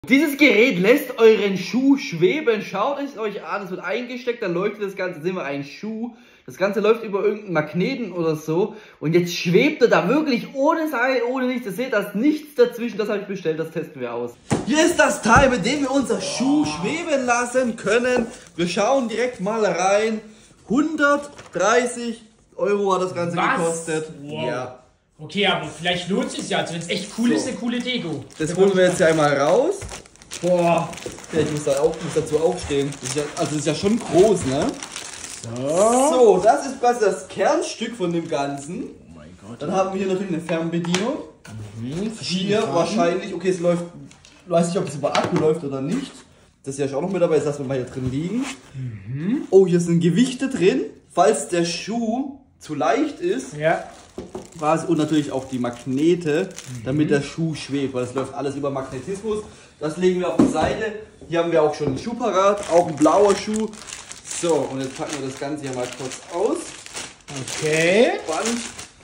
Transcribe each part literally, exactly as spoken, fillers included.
Dieses Gerät lässt euren Schuh schweben. Schaut es euch an, es wird eingesteckt, dann leuchtet das Ganze, sehen wir einen Schuh. Das Ganze läuft über irgendeinen Magneten oder so. Und jetzt schwebt er da wirklich ohne Seil, ohne nichts. Ihr seht, da ist nichts dazwischen. Das habe ich bestellt, das testen wir aus. Hier ist das Teil, mit dem wir unser Schuh schweben lassen können. Wir schauen direkt mal rein. hundertdreißig Euro hat das Ganze Was? gekostet. Wow. Ja. Okay, aber vielleicht lohnt es sich ja. Also wenn es echt cool So. ist, eine coole Deko. Das holen wir jetzt ja einmal raus. Boah. Ja, ich muss, da auch, muss dazu aufstehen. Das ist ja, also das ist ja schon groß, ne? So. So, das ist quasi das Kernstück von dem Ganzen. Oh mein Gott. Dann haben wir hier natürlich eine Fernbedienung. Mhm, Hier wahrscheinlich, okay, es läuft, ich weiß nicht, ob es über Akku läuft oder nicht. Das ist ja auch noch mit dabei, das lassen wir mal hier drin liegen. Mhm. Oh, hier sind Gewichte drin, falls der Schuh zu leicht ist. Ja. Quasi, und natürlich auch die Magnete, damit der Schuh schwebt, weil das läuft alles über Magnetismus. Das legen wir auf die Seite. Hier haben wir auch schon einen Schuh parat, auch ein blauer Schuh. So, und jetzt packen wir das Ganze hier mal kurz aus. Okay. Spannend.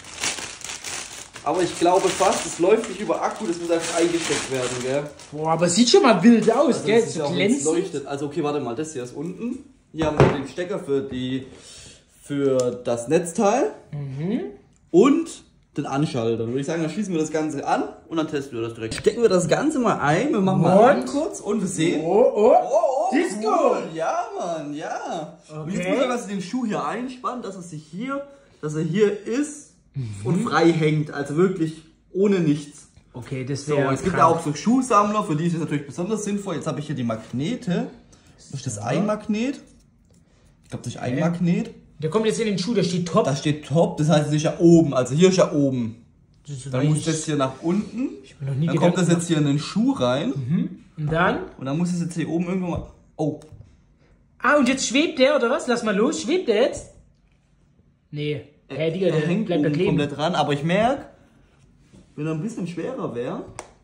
Aber ich glaube fast, es läuft nicht über Akku, das muss einfach eingesteckt werden, gell? Boah, aber sieht schon mal wild aus, Also gell? das ist So ja auch, wenn es glänzend. leuchtet. Also okay, warte mal, das hier ist unten. Hier haben wir den Stecker für die für das Netzteil Mhm. und den Anschalter. Dann würde ich sagen, dann schließen wir das Ganze an und dann testen wir das direkt. Stecken wir das Ganze mal ein, wir machen mal Und? an kurz und wir sehen. Oh, oh. Oh, oh, Disco! cool. Ja, Mann, ja. Und jetzt Okay. muss er was den Schuh hier einspannen, dass er sich hier, dass er hier ist und frei hängt. Also wirklich ohne nichts. Okay, das So, wäre es gibt ja auch so Schuhsammler, für die ist es natürlich besonders sinnvoll. Jetzt habe ich hier die Magnete. Das ist das Einmagnet. Ich glaube, das ist ein Magnet. Der kommt jetzt in den Schuh, da steht Top. Da steht Top, das heißt, es ist ja oben. Also hier ist ja oben. Das ist Dann muss das hier nach unten. Ich bin noch nie Dann kommt das Gedanken jetzt hier in den Schuh rein. Mhm. Und dann? Und dann muss es jetzt hier oben irgendwo mal. Oh. Ah, und jetzt schwebt der, oder was? Lass mal los. Schwebt der jetzt? Nee. Hä, Digga, der Er hängt bleibt da oben kleben. komplett dran. Aber ich merke, wenn er ein bisschen schwerer wäre.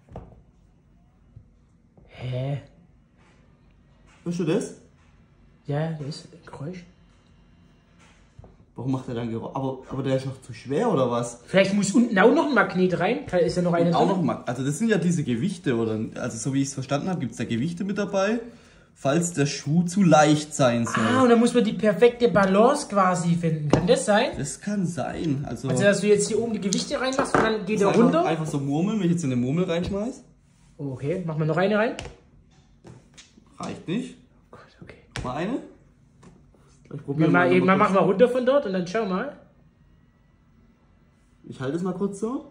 Hä? Hörst du das? Ja, das ist ein Geräusch. Warum macht er dann Geräusch? Aber, aber der ist noch zu schwer oder was? Vielleicht muss unten auch noch ein Magnet rein. Da ist ja noch eine Auch drin. noch mal. Also das sind ja diese Gewichte, oder? Also so wie ich es verstanden habe, gibt es da Gewichte mit dabei, falls der Schuh zu leicht sein soll. Ah, und dann muss man die perfekte Balance quasi finden. Kann das sein? Das kann sein. Also, Also, dass du jetzt hier oben die Gewichte reinmachst und dann geht er einfach, runter? einfach so murmeln, wenn ich jetzt in eine Murmel reinschmeiß. Oh, okay, machen wir noch eine rein. Reicht nicht. Gut, okay. Mal eine. Ich Wir probiere mal, mal. eben, mal kurz. machen wir runter von dort und dann schau mal. Ich halte es mal kurz so.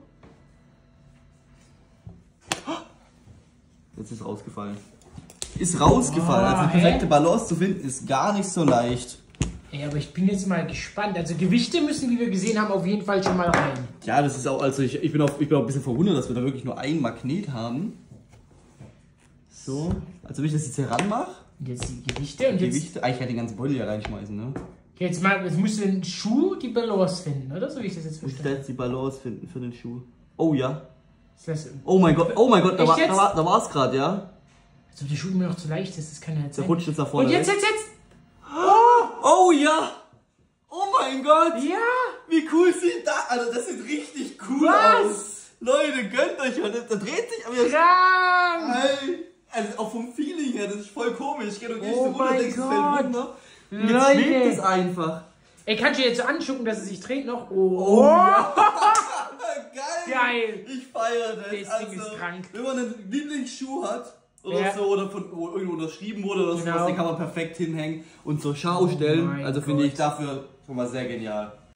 Jetzt ist rausgefallen. Ist rausgefallen. Oh, also eine hä? perfekte Balance zu finden ist gar nicht so leicht. Ey, aber ich bin jetzt mal gespannt. Also Gewichte müssen, wie wir gesehen haben, auf jeden Fall schon mal rein. Ja, das ist auch, also ich, ich, bin, auch, ich bin auch ein bisschen verwundert, dass wir da wirklich nur ein Magnet haben. So, also wenn ich das jetzt hier ranmache, Und jetzt die Gewichte und jetzt, Gewichte, eigentlich ja den ganzen Beutel hier reinschmeißen, ne? jetzt mal, jetzt musst du den Schuh die Balance finden, oder? So wie ich das jetzt Ich muss verstanden jetzt die Balance finden für den Schuh. Oh ja. habe. Das- Oh mein Gott, oh mein Gott, da Echt war jetzt? da war, da war's gerade, ja? Als ob der Schuh immer noch zu leicht ist, das kann ja jetzt Der sein. rutscht jetzt nach vorne. Und jetzt, weg. jetzt, jetzt! Oh ja! Oh mein Gott! Ja! Wie cool sieht das? Also das sieht richtig cool Was? aus. Leute, gönnt euch mal. Da dreht sich aber jetzt. Krank! Ey, also auch vom Feeling her, das ist voll komisch. Geh doch nicht Oh so runter, mein denkst, es Gott. fällt runter. Und jetzt Leute. schwebt es einfach. Ey, kannst du jetzt so anschucken, dass es sich dreht noch? Oh, Oh! ja. Geil! Geil. Ich feiere das. Das also, Ding ist krank. Wenn man einen Lieblingsschuh hat oder Ja. so, oder von wo irgendwo unterschrieben wurde oder Genau. sowas, den kann man perfekt hinhängen und zur Schau stellen. mein Also finde ich Gott. dafür schon mal sehr genial.